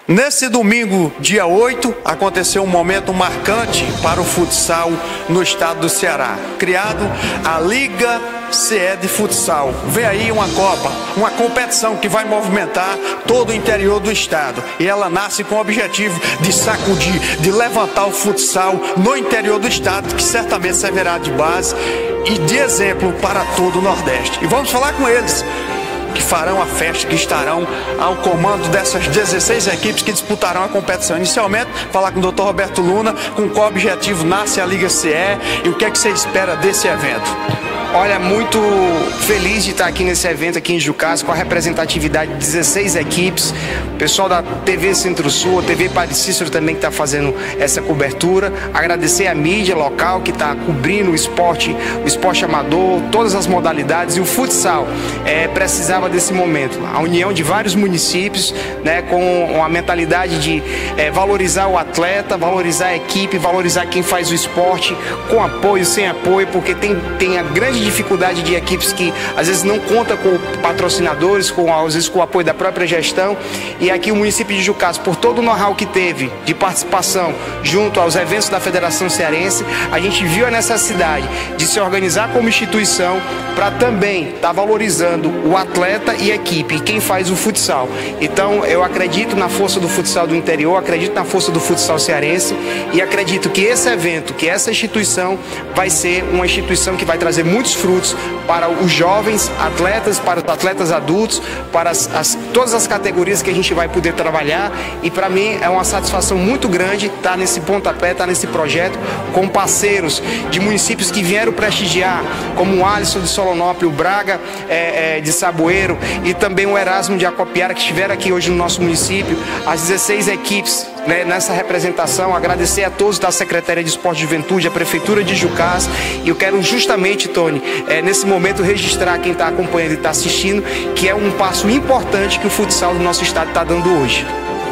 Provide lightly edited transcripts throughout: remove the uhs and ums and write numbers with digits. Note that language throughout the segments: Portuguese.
Nesse domingo, dia 8, aconteceu um momento marcante para o futsal no estado do Ceará. Criado a Liga CE de Futsal. Vem aí uma Copa, uma competição que vai movimentar todo o interior do estado. E ela nasce com o objetivo de sacudir, de levantar o futsal no interior do estado, que certamente servirá de base e de exemplo para todo o Nordeste. E vamos falar com eles, que farão a festa, que estarão ao comando dessas 16 equipes que disputarão a competição. Inicialmente, falar com o Dr. Roberto Luna, com qual objetivo nasce a Liga CE e o que é que você espera desse evento. Olha, muito feliz de estar aqui nesse evento aqui em Jucás, com a representatividade de 16 equipes, o pessoal da TV Centro-Sul, a TV Padre Cícero também que está fazendo essa cobertura. Agradecer a mídia local que está cobrindo o esporte amador, todas as modalidades, e o futsal precisava desse momento. A união de vários municípios, né, com a mentalidade de valorizar o atleta, valorizar a equipe, valorizar quem faz o esporte, com apoio, sem apoio, porque tem a grande dificuldade de equipes que às vezes não conta com patrocinadores, às vezes com o apoio da própria gestão. E aqui o município de Jucás, por todo o know-how que teve de participação junto aos eventos da Federação Cearense, a gente viu a necessidade de se organizar como instituição para também estar valorizando o atleta e a equipe, e quem faz o futsal. Então eu acredito na força do futsal do interior, acredito na força do futsal cearense, e acredito que esse evento, que essa instituição vai ser uma instituição que vai trazer muitos frutos para os jovens atletas, para os atletas adultos, para todas as categorias que a gente vai poder trabalhar. E para mim é uma satisfação muito grande estar nesse pontapé, estar nesse projeto com parceiros de municípios que vieram prestigiar, como o Alisson de Solonópolis, o Braga de Saboeiro e também o Erasmo de Acopiara, que estiveram aqui hoje no nosso município, as 16 equipes, né, nessa representação. Agradecer a todos da Secretaria de Esporte e Juventude, a Prefeitura de Jucás, e eu quero justamente, Tony, nesse momento registrar quem está acompanhando e está assistindo, que é um passo importante que o futsal do nosso estado está dando hoje.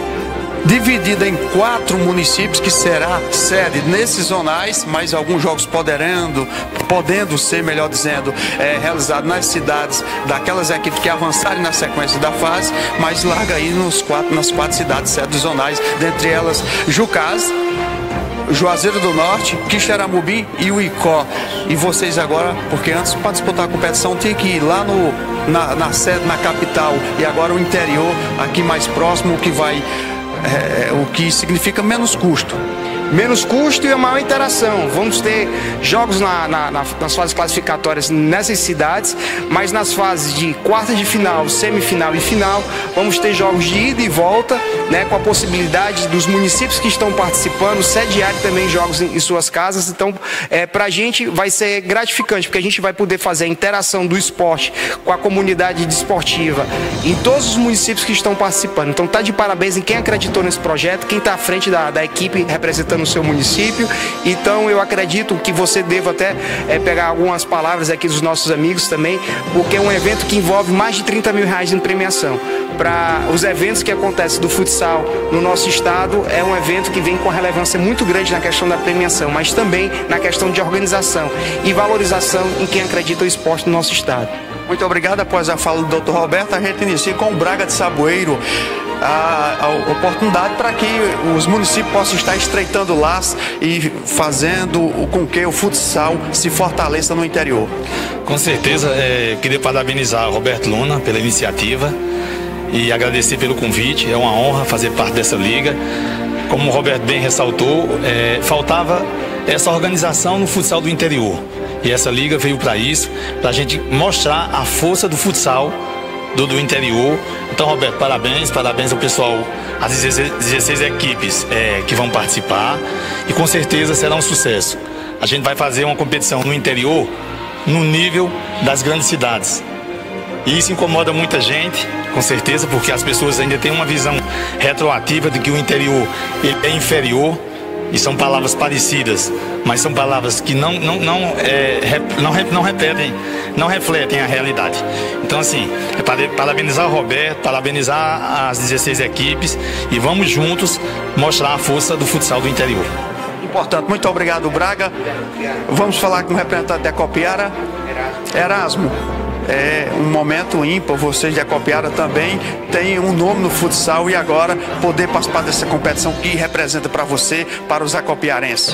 Dividida em 4 municípios, que será sede nesses zonais, mas alguns jogos podendo ser, melhor dizendo, realizados nas cidades daquelas equipes que avançarem na sequência da fase, mas larga aí nas 4 cidades sedes zonais, dentre elas Jucás, Juazeiro do Norte, Quixeramobim e o Icó. E vocês agora, porque antes para disputar a competição tinha que ir lá na sede, na capital, e agora o interior, aqui mais próximo, o que significa menos custo. Menos custo e a maior interação. Vamos ter jogos nas fases classificatórias nessas cidades, mas nas fases de quartas de final, semifinal e final, vamos ter jogos de ida e volta, né, com a possibilidade dos municípios que estão participando sediarem também jogos em suas casas. Então, para a gente vai ser gratificante, porque a gente vai poder fazer a interação do esporte com a comunidade desportiva em todos os municípios que estão participando. Então, tá de parabéns em quem acreditou nesse projeto, quem está à frente da equipe representando no seu município. Então eu acredito que você deva até pegar algumas palavras aqui dos nossos amigos também, porque é um evento que envolve mais de R$30 mil em premiação. Para os eventos que acontecem do futsal no nosso estado, é um evento que vem com relevância muito grande na questão da premiação, mas também na questão de organização e valorização em quem acredita no esporte no nosso estado. Muito obrigado. Após a fala do Dr. Roberto, a gente inicia com o Braga de Saboeiro a oportunidade para que os municípios possam estar estreitando laços e fazendo com que o futsal se fortaleça no interior. Com certeza, queria parabenizar o Roberto Luna pela iniciativa e agradecer pelo convite. É uma honra fazer parte dessa liga. Como o Roberto bem ressaltou, faltava essa organização no futsal do interior. E essa liga veio para isso, para a gente mostrar a força do futsal do interior. Então, Roberto, parabéns ao pessoal, às 16 equipes que vão participar, e com certeza será um sucesso. A gente vai fazer uma competição no interior no nível das grandes cidades. E isso incomoda muita gente, com certeza, porque as pessoas ainda têm uma visão retroativa de que o interior ele é inferior. E são palavras parecidas, mas são palavras que não refletem a realidade. Então, assim, parabenizar o Roberto, parabenizar as 16 equipes, e vamos juntos mostrar a força do futsal do interior. Importante. Muito obrigado, Braga. Vamos falar com o representante da Acopiara, Erasmo. é um momento ímpar. Vocês de Acopiara também têm um nome no futsal e agora poder participar dessa competição que representa para você, para os acopiarenses.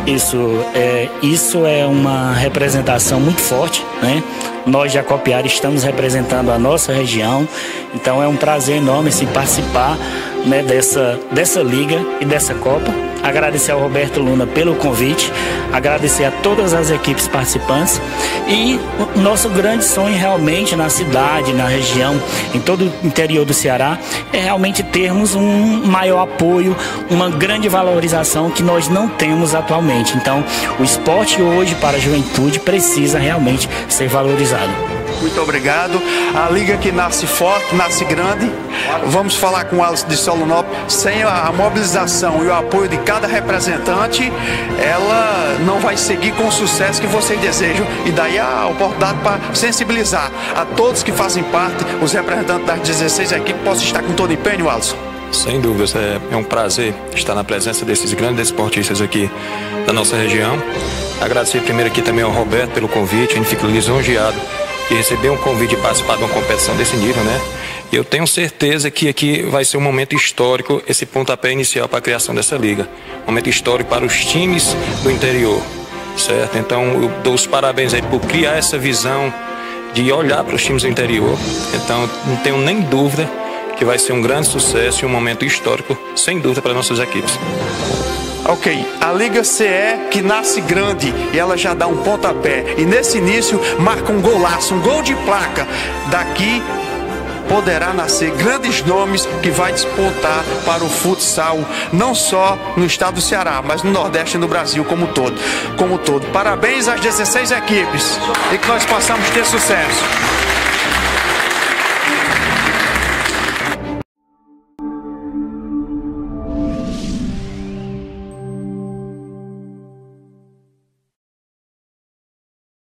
Isso é uma representação muito forte, né? Nós de Acopiara estamos representando a nossa região, então é um prazer enorme participar, né, dessa liga e dessa Copa. Agradecer ao Roberto Luna pelo convite, agradecer a todas as equipes participantes e o nosso grande sonho realmente na cidade, na região, em todo o interior do Ceará, é realmente termos um maior apoio, uma grande valorização que nós não temos atualmente. Então, o esporte hoje para a juventude precisa realmente ser valorizado. Muito obrigado. A liga que nasce forte, nasce grande. Vamos falar com o Alisson de Solonópolis. Sem a mobilização e o apoio de cada representante, ela não vai seguir com o sucesso que vocês desejam. E daí a oportunidade para sensibilizar a todos que fazem parte, os representantes das 16 equipes, possam estar com todo empenho, Alisson. Sem dúvidas, é um prazer estar na presença desses grandes esportistas aqui da nossa região. Agradecer primeiro aqui também ao Roberto pelo convite. A gente fica lisonjeado de receber um convite de participar de uma competição desse nível, né? E eu tenho certeza que aqui vai ser um momento histórico, esse pontapé inicial para a criação dessa liga. Um momento histórico para os times do interior, certo? Então eu dou os parabéns aí por criar essa visão de olhar para os times do interior. Então não tenho nem dúvida que vai ser um grande sucesso e um momento histórico, sem dúvida, para nossas equipes. Ok, a Liga CE que nasce grande e ela já dá um pontapé. E nesse início marca um golaço, um gol de placa. Daqui poderá nascer grandes nomes que vai despontar para o futsal, não só no estado do Ceará, mas no Nordeste e no Brasil como todo. Parabéns às 16 equipes e que nós possamos ter sucesso.